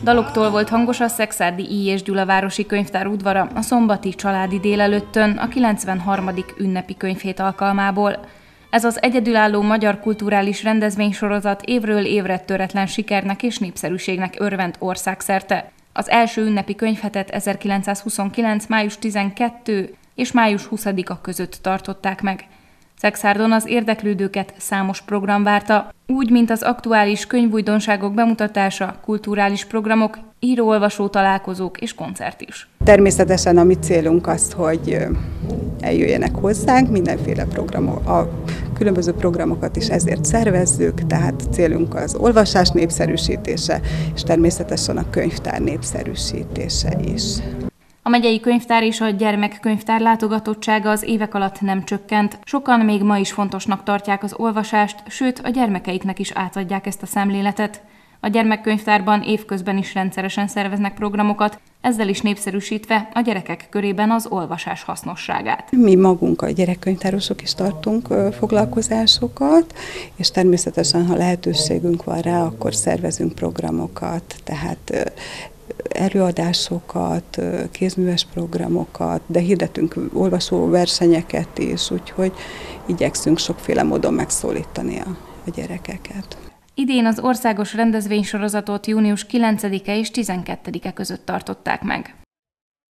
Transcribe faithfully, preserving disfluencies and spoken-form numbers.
Daloktól volt hangos a Szekszárdi I. és Gyula városi könyvtár udvara a szombati családi délelőttön a kilencvenharmadik ünnepi könyvhét alkalmából. Ez az egyedülálló magyar kulturális rendezvénysorozat évről évre töretlen sikernek és népszerűségnek örvend országszerte. Az első ünnepi könyvhetet ezerkilencszázhuszonkilenc. május tizenkettedike és május huszadika között tartották meg. Szexárdon az érdeklődőket számos program várta, úgy, mint az aktuális könyvújdonságok bemutatása, kulturális programok, író-olvasó találkozók és koncert is. Természetesen a mi célunk az, hogy eljöjjenek hozzánk, mindenféle programok, a különböző programokat is ezért szervezzük, tehát célunk az olvasás népszerűsítése, és természetesen a könyvtár népszerűsítése is. A megyei könyvtár és a gyermekkönyvtár látogatottsága az évek alatt nem csökkent. Sokan még ma is fontosnak tartják az olvasást, sőt a gyermekeiknek is átadják ezt a szemléletet. A gyermekkönyvtárban évközben is rendszeresen szerveznek programokat, ezzel is népszerűsítve a gyerekek körében az olvasás hasznosságát. Mi magunk a gyerekkönyvtárosok is tartunk foglalkozásokat, és természetesen, ha lehetőségünk van rá, akkor szervezünk programokat, tehát előadásokat, kézműves programokat, de hirdetünk olvasóversenyeket is, úgyhogy igyekszünk sokféle módon megszólítani a, a gyerekeket. Idén az országos rendezvénysorozatot június kilencedike és tizenkettedike között tartották meg.